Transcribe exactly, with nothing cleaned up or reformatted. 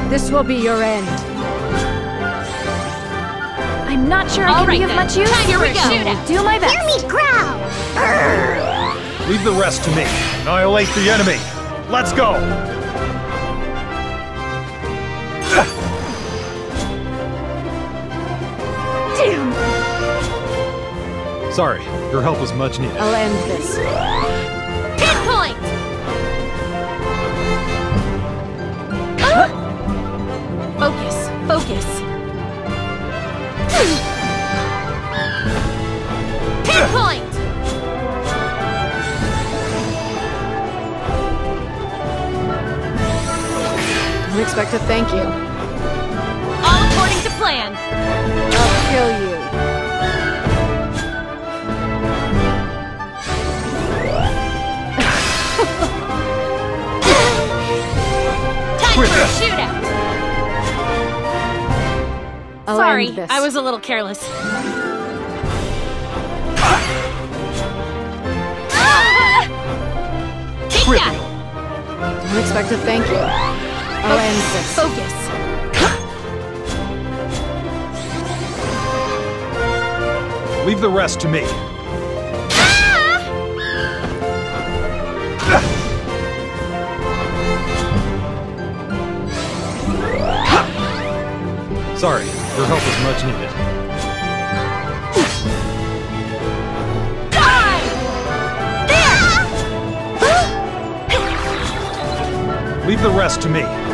This will be your end. I'm not sure I All can right, be of then. much use. Time Here for we a go. shootout. Do my best. Hear me growl! Leave the rest to me. Annihilate the enemy. Let's go! Damn! Sorry, your help was much needed. I'll end this. Pinpoint! Focus, focus. Pinpoint! Don't expect a thank you. All according to plan. I'll kill you. Time Quit for a that. shootout. I'll Sorry, end this. I was a little careless. Take Quit that! Don't expect a thank you. I'll end this. Focus. Leave the rest to me. Sorry, your help was much needed. Die! Leave the rest to me.